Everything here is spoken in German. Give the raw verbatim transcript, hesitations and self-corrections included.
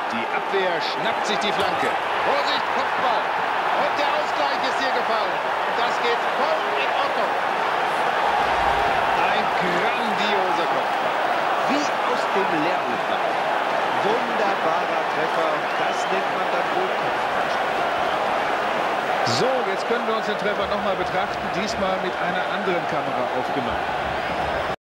Die Abwehr schnappt sich die Flanke. Vorsicht, Kopfball. Und der Ausgleich ist hier gefallen. Das geht voll in Ordnung. Ein grandioser Kopfball. Wie aus dem Lehrbuch. Wunderbarer Treffer. Das nennt man dann wohl Kopfballspiel. So, jetzt können wir uns den Treffer nochmal betrachten. Diesmal mit einer anderen Kamera aufgenommen.